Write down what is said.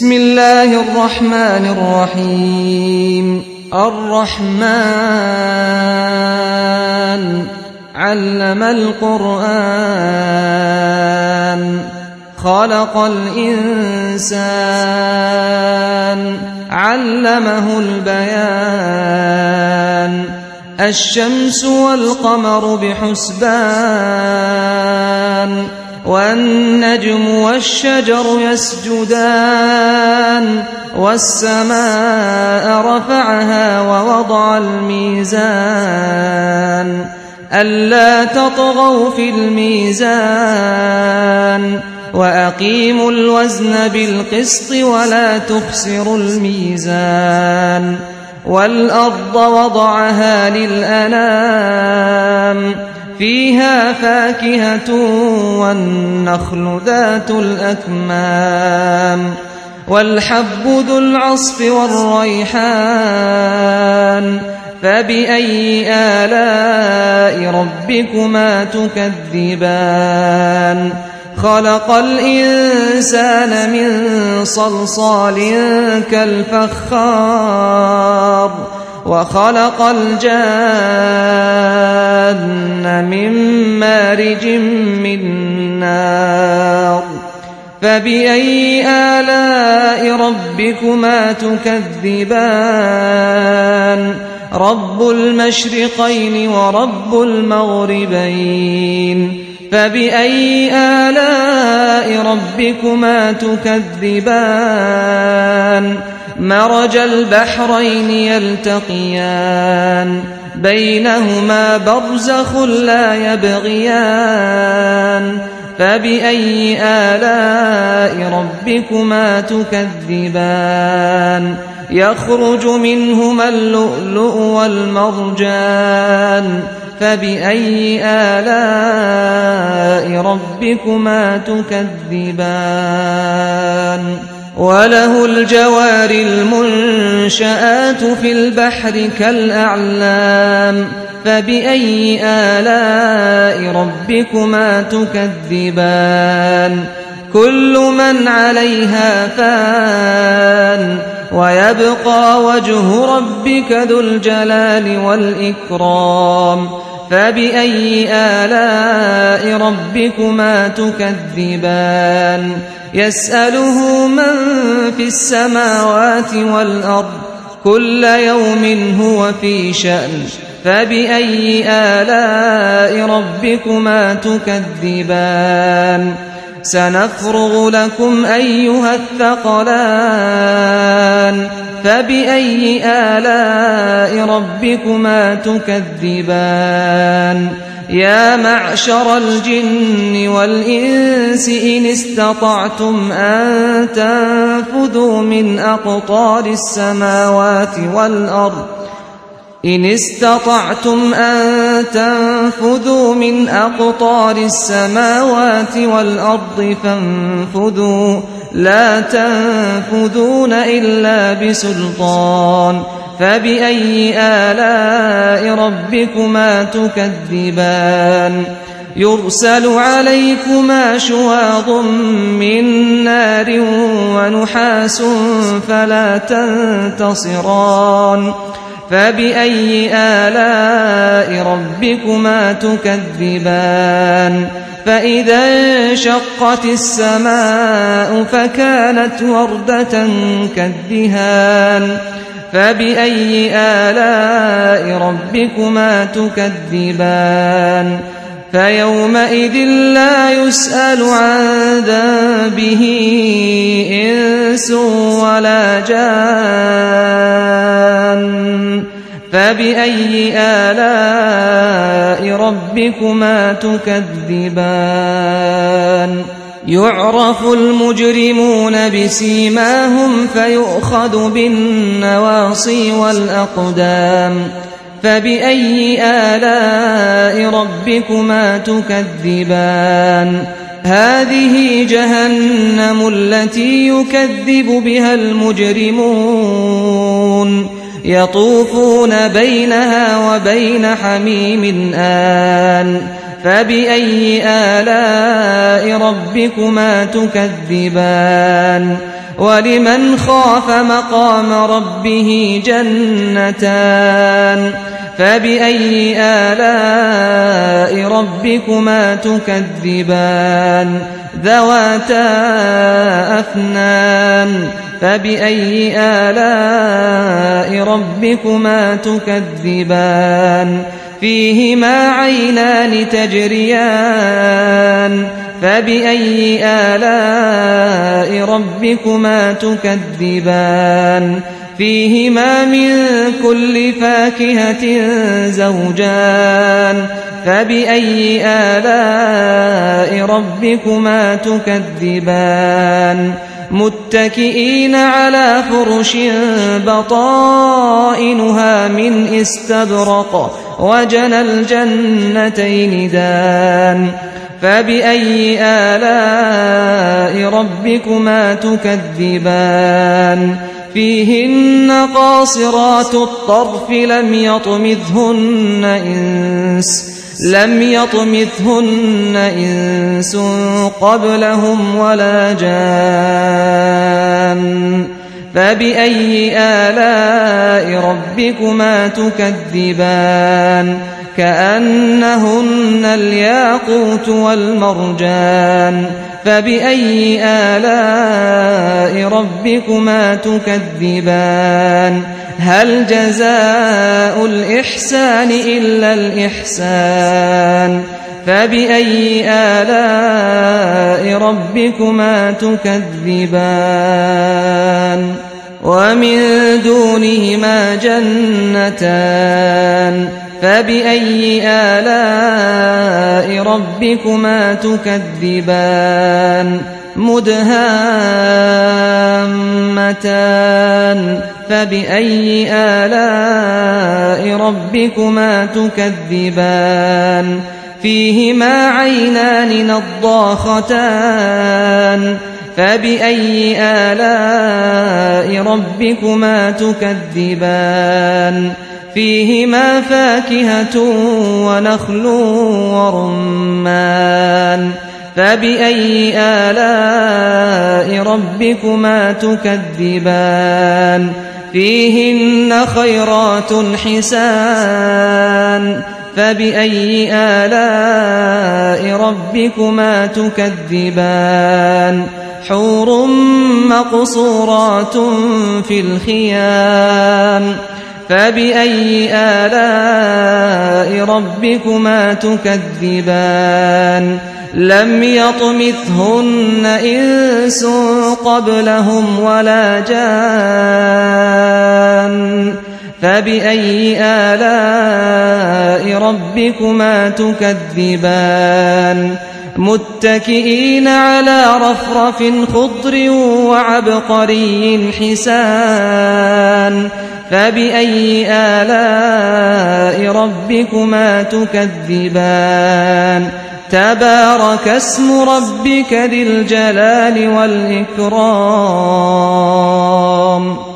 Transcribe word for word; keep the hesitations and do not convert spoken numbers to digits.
بسم الله الرحمن الرحيم الرحمن علم القرآن خلق الإنسان علمه البيان الشمس والقمر بحسبان والنجم والشجر يسجدان والسماء رفعها ووضع الميزان ألا تطغوا في الميزان وأقيموا الوزن بالقسط ولا تخسروا الميزان والأرض وضعها للأنام فيها فاكهة والنخل ذات الأكمام والحب ذو العصف والريحان فبأي آلاء ربكما تكذبان خلق الإنسان من صلصال كالفخار وخلق الجان من مارج من نار فبأي آلاء ربكما تكذبان رب المشرقين ورب المغربين فبأي آلاء ربكما تكذبان مرج البحرين يلتقيان بينهما برزخ لا يبغيان فبأي آلاء ربكما تكذبان يخرج منهما اللؤلؤ والمرجان فبأي آلاء ربكما تكذبان وله الجوار المنشآت في البحر كالأعلام فبأي آلاء ربكما تكذبان كل من عليها فان ويبقى وجه ربك ذو الجلال والإكرام فبأي آلاء ربكما تكذبان يسأله من في السماوات والأرض كل يوم هو في شأن فبأي آلاء ربكما تكذبان سنفرغ لكم أيها الثقلان فبأي آلاء ربكما تكذبان يا معشر الجن والإنس إن استطعتم أن تنفذوا من أقطار السماوات والأرض إن استطعتم أن تنفذوا من أقطار السماوات والأرض فانفذوا لا تنفذون إلا بسلطان فبأي آلاء ربكما تكذبان يرسل عليكما شواظ من نار ونحاس فلا تنتصران فبأي آلاء ربكما تكذبان فإذا انشقت السماء فكانت وردة كالدهان فبأي آلاء ربكما تكذبان فيومئذ لا يسأل عن ذنبه إنس ولا جان فبأي آلاء ربكما تكذبان يعرف المجرمون بسيماهم فيؤخذ بالنواصي والأقدام فبأي آلاء ربكما تكذبان هذه جهنم التي يكذب بها المجرمون يطوفون بينها وبين حميم آن فبأي آلاء ربكما تكذبان ولمن خاف مقام ربه جنتان فبأي آلاء ربكما تكذبان ذواتا أفنان فبأي آلاء ربكما تكذبان فيهما عينان تجريان فبأي آلاء ربكما تكذبان فيهما من كل فاكهة زوجان فبأي آلاء ربكما تكذبان متكئين على فرش بطائنها من استبرق وجنى الجنتين دان فبأي آلاء ربكما تكذبان فيهن قاصرات الطرف لم يطمثهن إنس لم يطمثهن إنس قبلهم ولا جان فبأي آلاء ربكما تكذبان كأنهن الياقوت والمرجان فبأي آلاء ربكما تكذبان هل جزاء الإحسان إلا الإحسان فبأي آلاء ربكما تكذبان ومن دونهما جنتان فبأي آلاء ربكما تكذبان مدهامتان فبأي آلاء ربكما تكذبان فيهما عينان نضاختان فبأي آلاء ربكما تكذبان فيهما فاكهة ونخل ورمان فبأي آلاء ربكما تكذبان فيهن خيرات حسان فبأي آلاء ربكما تكذبان حور مقصورات في الخيام فبأي آلاء ربكما تكذبان لم يطمثهن إنس قبلهم ولا جان فبأي آلاء ربكما تكذبان متكئين على رفرف خضر وعبقري حسان فبأي آلاء ربكما تكذبان تبارك اسم ربك ذي الجلال والإكرام